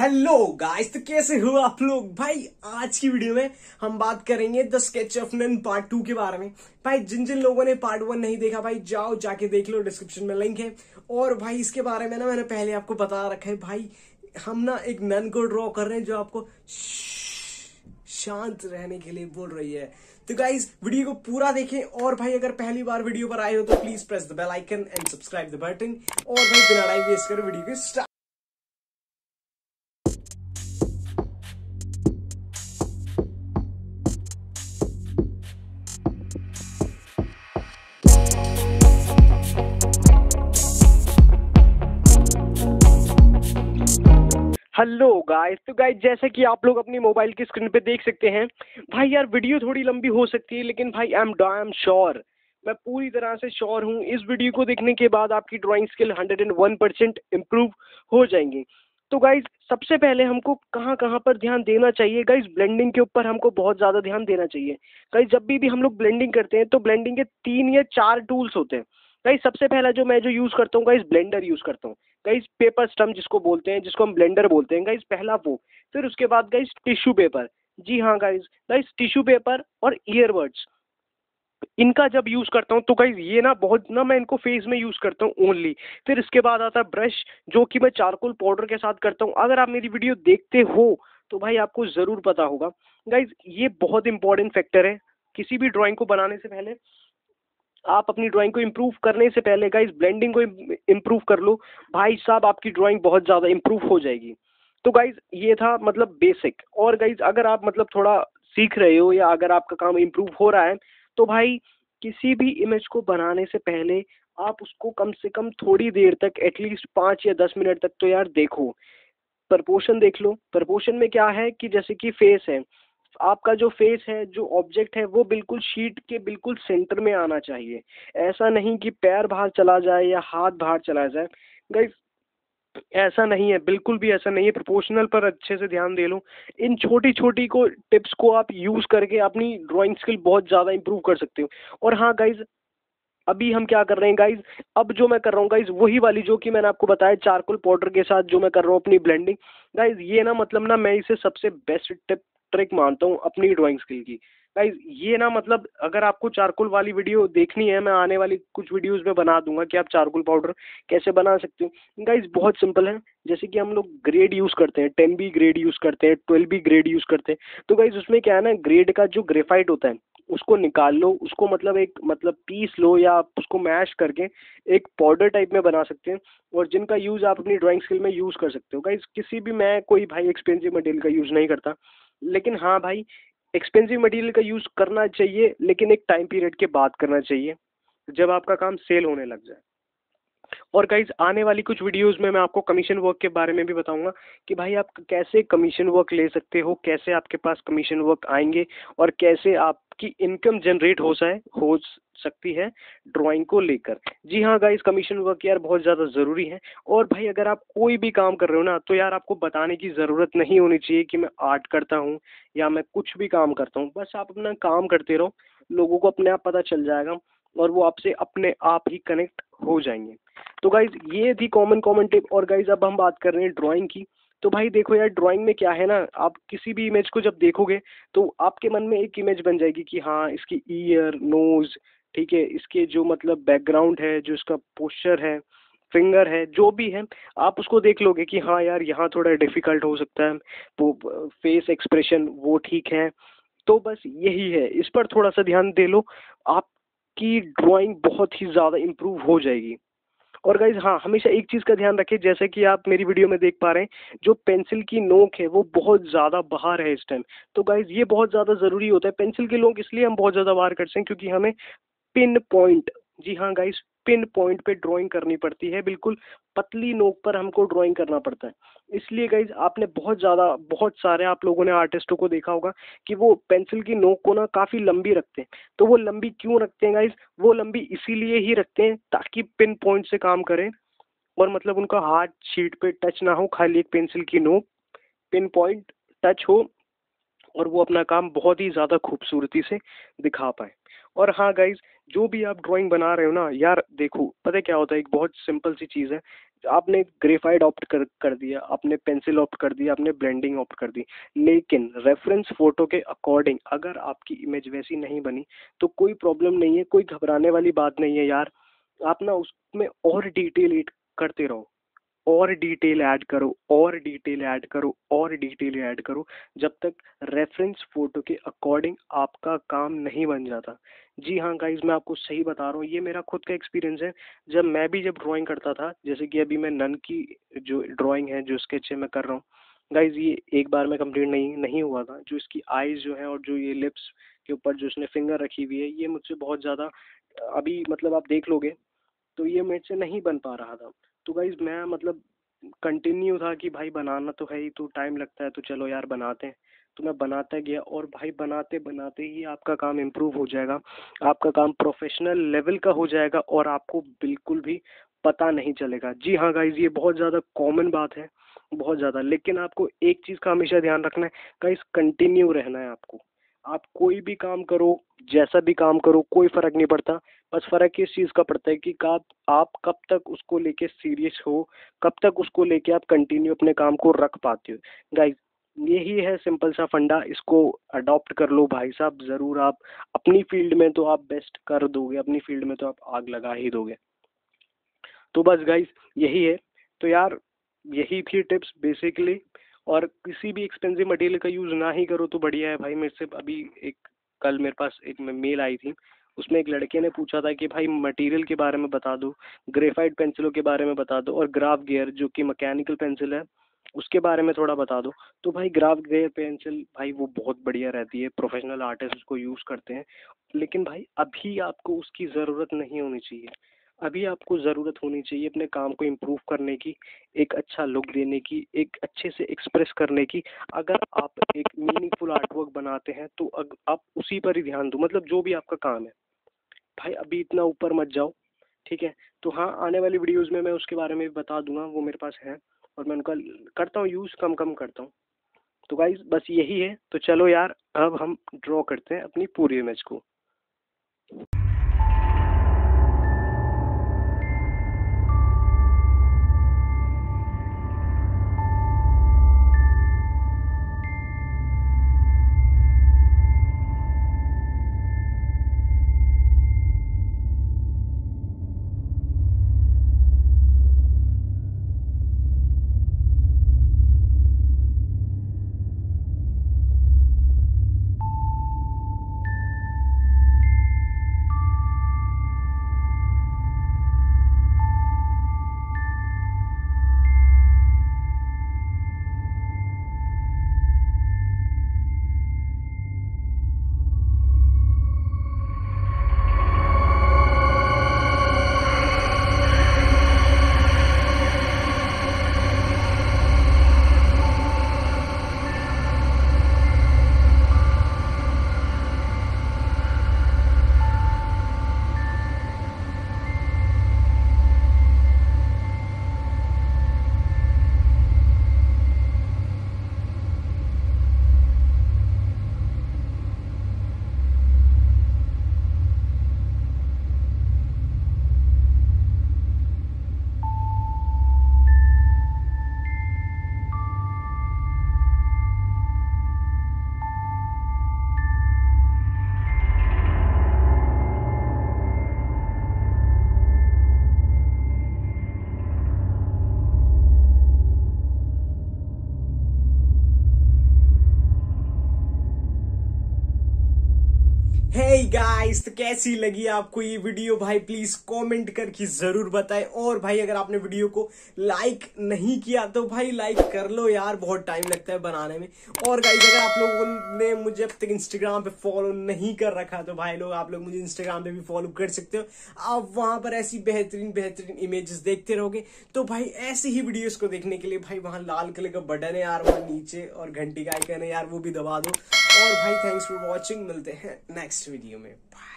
Hello guys, तो कैसे हो आप लोग। भाई आज की वीडियो में हम बात करेंगे the sketch of nun part 2 के बारे में। भाई जिन जिन लोगों ने पार्ट 1 नहीं देखा, भाई जाओ जाके देख लो, डिस्क्रिप्शन में लिंक है। और भाई इसके बारे में ना मैंने पहले आपको बता रखा है। भाई हम ना एक नन को ड्रॉ कर रहे हैं जो आपको शांत रहने के लिए बोल रही है। तो गाइज वीडियो को पूरा देखें। और भाई अगर पहली बार वीडियो पर आए हो तो please press the bell icon and subscribe the button. और भाई बिना टाइम वेस्ट कर वीडियो को स्टार्ट। हेलो गाइस, तो गाइस जैसे कि आप लोग अपनी मोबाइल की स्क्रीन पे देख सकते हैं, भाई यार वीडियो थोड़ी लंबी हो सकती है, लेकिन भाई आई एम श्योर, मैं पूरी तरह से श्योर हूँ, इस वीडियो को देखने के बाद आपकी ड्राइंग स्किल 101% इम्प्रूव हो जाएंगी। तो गाइज सबसे पहले हमको कहाँ कहाँ पर ध्यान देना चाहिए। गाइज ब्लेंडिंग के ऊपर हमको बहुत ज़्यादा ध्यान देना चाहिए। गाइज जब भी हम लोग ब्लेंडिंग करते हैं तो ब्लेंडिंग के 3 या 4 टूल्स होते हैं। गाइज सबसे पहला जो मैं यूज़ करता हूँ, गाइज ब्लेंडर यूज़ करता हूँ। गाइज पेपर स्टम्प जिसको बोलते हैं, जिसको हम ब्लेंडर बोलते हैं, गाइज पहला वो। फिर उसके बाद गाइज टिश्यू पेपर। जी हाँ गाइज, गाइज टिश्यू पेपर और ईयरबड्स, इनका जब यूज करता हूँ तो गाइज ये ना बहुत ना, मैं इनको फेस में यूज करता हूँ ओनली। फिर इसके बाद आता है ब्रश, जो कि मैं चारकोल पाउडर के साथ करता हूँ। अगर आप मेरी वीडियो देखते हो तो भाई आपको जरूर पता होगा। गाइज ये बहुत इंपॉर्टेंट फैक्टर है किसी भी ड्राइंग को बनाने से पहले। आप अपनी ड्राइंग को इम्प्रूव करने से पहले गाइज ब्लेंडिंग को इम्प्रूव कर लो, भाई साहब आपकी ड्राइंग बहुत ज़्यादा इम्प्रूव हो जाएगी। तो गाइज ये था मतलब बेसिक। और गाइज अगर आप मतलब थोड़ा सीख रहे हो या अगर आपका काम इम्प्रूव हो रहा है तो भाई किसी भी इमेज को बनाने से पहले आप उसको कम से कम थोड़ी देर तक, एटलीस्ट 5 या 10 मिनट तक तो यार देखो। प्रपोर्शन देख लो। प्रपोर्शन में क्या है कि जैसे कि फेस है, आपका जो फेस है, जो ऑब्जेक्ट है, वो बिल्कुल शीट के बिल्कुल सेंटर में आना चाहिए। ऐसा नहीं कि पैर बाहर चला जाए या हाथ बाहर चला जाए। गाइस ऐसा नहीं है, बिल्कुल भी ऐसा नहीं है। प्रोपोर्शनल पर अच्छे से ध्यान दे लो। इन छोटी छोटी को टिप्स को आप यूज करके अपनी ड्राइंग स्किल बहुत ज्यादा इंप्रूव कर सकते हो। और हाँ गाइज, अभी हम क्या कर रहे हैं गाइज, अब जो मैं कर रहा हूँ गाइज वही वाली जो कि मैंने आपको बताया चारकोल पाउडर के साथ जो मैं कर रहा हूँ अपनी ब्लेंडिंग। गाइज ये ना मतलब ना मैं इसे सबसे बेस्ट टिप ट्रिक मानता हूँ अपनी ड्राइंग स्किल की। गाइज ये ना मतलब अगर आपको चारकोल वाली वीडियो देखनी है, मैं आने वाली कुछ वीडियोस में बना दूंगा कि आप चारकोल पाउडर कैसे बना सकते हो। गाइज बहुत सिंपल है। जैसे कि हम लोग ग्रेड यूज करते हैं, 10B ग्रेड यूज करते हैं, 12B ग्रेड यूज करते हैं। तो गाइज उसमें क्या है ना, ग्रेड का जो ग्रेफाइट होता है उसको निकाल लो, उसको मतलब एक मतलब पीस लो या आप उसको मैश करके एक पाउडर टाइप में बना सकते हैं। और जिनका यूज आप अपनी ड्राइंग स्किल में यूज कर सकते हो। गाइस किसी भी, मैं कोई भाई एक्सपेंसिव मटेरियल का यूज नहीं करता, लेकिन हाँ भाई एक्सपेंसिव मटेरियल का यूज करना चाहिए, लेकिन एक टाइम पीरियड के बाद करना चाहिए जब आपका काम सेल होने लग जाए। और गाइज आने वाली कुछ वीडियोस में मैं आपको कमीशन वर्क के बारे में भी बताऊंगा कि भाई आप कैसे कमीशन वर्क ले सकते हो, कैसे आपके पास कमीशन वर्क आएंगे और कैसे आपकी इनकम जनरेट हो सकती है ड्राइंग को लेकर। जी हाँ गाइज, कमीशन वर्क यार बहुत ज़्यादा ज़रूरी है। और भाई अगर आप कोई भी काम कर रहे हो ना, तो यार आपको बताने की ज़रूरत नहीं होनी चाहिए कि मैं आर्ट करता हूँ या मैं कुछ भी काम करता हूँ। बस आप अपना काम करते रहो, लोगों को अपने आप पता चल जाएगा और वो आपसे अपने आप ही कनेक्ट हो जाएंगे। तो गाइज ये थी कॉमन कॉमन टिप। और गाइज अब हम बात कर रहे हैं ड्राइंग की। तो भाई देखो यार, ड्राइंग में क्या है ना, आप किसी भी इमेज को जब देखोगे तो आपके मन में एक इमेज बन जाएगी कि हाँ इसकी ईयर, नोज, ठीक है, इसके जो मतलब बैकग्राउंड है, जो इसका पोस्चर है, फिंगर है, जो भी है, आप उसको देख लोगे कि हाँ यार यहाँ थोड़ा डिफिकल्ट हो सकता है, वो फेस एक्सप्रेशन वो ठीक है। तो बस यही है, इस पर थोड़ा सा ध्यान दे लो, आपकी ड्राइंग बहुत ही ज़्यादा इम्प्रूव हो जाएगी। और गाइज हाँ, हमेशा एक चीज़ का ध्यान रखें, जैसे कि आप मेरी वीडियो में देख पा रहे हैं, जो पेंसिल की नोक है वो बहुत ज़्यादा बाहर है इस टाइम। तो गाइज ये बहुत ज़्यादा ज़रूरी होता है। पेंसिल की नोक इसलिए हम बहुत ज़्यादा बाहर करते हैं क्योंकि हमें पिन पॉइंट, जी हाँ गाइस, पिन पॉइंट पे ड्राइंग करनी पड़ती है, बिल्कुल पतली नोक पर हमको ड्राइंग करना पड़ता है। इसलिए गाइस आपने बहुत सारे आप लोगों ने आर्टिस्टों को देखा होगा कि वो पेंसिल की नोक को ना काफी लंबी रखते हैं। तो वो लंबी क्यों रखते हैं गाइस? वो लंबी इसीलिए ही रखते हैं ताकि पिन पॉइंट से काम करें और मतलब उनका हाथ शीट पे टच ना हो, खाली एक पेंसिल की नोक पिन पॉइंट टच हो और वो अपना काम बहुत ही ज़्यादा खूबसूरती से दिखा पाए। और हाँ गाइज, जो भी आप ड्राइंग बना रहे हो ना यार, देखो पता है क्या होता है, एक बहुत सिंपल सी चीज़ है। आपने ग्रेफाइट ऑप्ट कर दिया, आपने पेंसिल ऑप्ट कर दिया, आपने ब्लेंडिंग ऑप्ट कर दी, लेकिन रेफरेंस फोटो के अकॉर्डिंग अगर आपकी इमेज वैसी नहीं बनी तो कोई प्रॉब्लम नहीं है, कोई घबराने वाली बात नहीं है यार। आप ना उसमें और डिटेल ऐड करते रहो, और डिटेल ऐड करो, और डिटेल ऐड करो, और डिटेल ऐड करो, जब तक रेफरेंस फोटो के अकॉर्डिंग आपका काम नहीं बन जाता। जी हाँ गाइज, मैं आपको सही बता रहा हूँ, ये मेरा खुद का एक्सपीरियंस है। जब ड्राइंग करता था, जैसे कि अभी मैं नन की जो ड्राइंग है, जो स्केच है मैं कर रहा हूँ गाइज, ये एक बार में कंप्लीट नहीं नहीं हुआ था। जो इसकी आईज जो है और जो ये लिप्स के ऊपर जो इसने फिंगर रखी हुई है, ये मुझसे बहुत ज़्यादा अभी मतलब आप देख लोगे तो ये मेरे से नहीं बन पा रहा था। तो गाइज मैं मतलब कंटिन्यू था कि भाई बनाना तो है ही, तो टाइम लगता है तो चलो यार बनाते हैं। तो मैं बनाता गया और भाई बनाते बनाते ही आपका काम इम्प्रूव हो जाएगा, आपका काम प्रोफेशनल लेवल का हो जाएगा और आपको बिल्कुल भी पता नहीं चलेगा। जी हाँ गाइज, ये बहुत ज़्यादा कॉमन बात है, बहुत ज़्यादा। लेकिन आपको एक चीज़ का हमेशा ध्यान रखना है गाइज, कंटिन्यू रहना है आपको। आप कोई भी काम करो, जैसा भी काम करो, कोई फर्क नहीं पड़ता। बस फर्क इस चीज़ का पड़ता है कि आप कब तक उसको लेके सीरियस हो, कब तक उसको लेके आप कंटिन्यू अपने काम को रख पाते हो। गाइज यही है सिंपल सा फंडा, इसको अडॉप्ट कर लो भाई साहब ज़रूर। आप अपनी फील्ड में तो आप बेस्ट कर दोगे, अपनी फील्ड में तो आप आग लगा ही दोगे। तो बस गाइज यही है। तो यार यही थी टिप्स बेसिकली। और किसी भी एक्सपेंसिव मटेरियल का यूज़ ना ही करो तो बढ़िया है भाई। मेरे से अभी एक कल मेरे पास एक मेल आई थी, उसमें एक लड़के ने पूछा था कि भाई मटेरियल के बारे में बता दो, ग्रेफाइट पेंसिलों के बारे में बता दो, और ग्राफ गियर जो कि मैकेनिकल पेंसिल है उसके बारे में थोड़ा बता दो। तो भाई ग्राफ गियर पेंसिल भाई वो बहुत बढ़िया रहती है, प्रोफेशनल आर्टिस्ट उसको यूज़ करते हैं। लेकिन भाई अभी आपको उसकी ज़रूरत नहीं होनी चाहिए। अभी आपको ज़रूरत होनी चाहिए अपने काम को इम्प्रूव करने की, एक अच्छा लुक देने की, एक अच्छे से एक्सप्रेस करने की। अगर आप एक मीनिंगफुल आर्ट वर्क बनाते हैं तो आप उसी पर ही ध्यान दो, मतलब जो भी आपका काम है भाई, अभी इतना ऊपर मत जाओ। ठीक है, तो हाँ आने वाली वीडियोस में मैं उसके बारे में भी बता दूंगा, वो मेरे पास है और मैं उनका करता हूँ यूज़, कम कम करता हूँ। तो गाइज बस यही है। तो चलो यार अब हम ड्रॉ करते हैं अपनी पूरी इमेज को। हे गाइस, तो कैसी लगी आपको ये वीडियो? भाई प्लीज कमेंट करके जरूर बताएं। और भाई अगर आपने वीडियो को लाइक नहीं किया तो भाई लाइक कर लो यार, बहुत टाइम लगता है बनाने में। और गाइस अगर आप लोगों ने मुझे अब तक इंस्टाग्राम पे फॉलो नहीं कर रखा तो भाई आप लोग मुझे इंस्टाग्राम पे भी फॉलो कर सकते हो। आप वहां पर ऐसी बेहतरीन बेहतरीन इमेजेस देखते रहोगे। तो भाई ऐसे ही वीडियोस को देखने के लिए भाई वहां लाल कलर का बटन है यार वहां नीचे, और घंटी का आइकन है यार, वो भी दबा दो। और भाई थैंक्स फॉर वॉचिंग, मिलते हैं नेक्स्ट वीडियो में। बाय।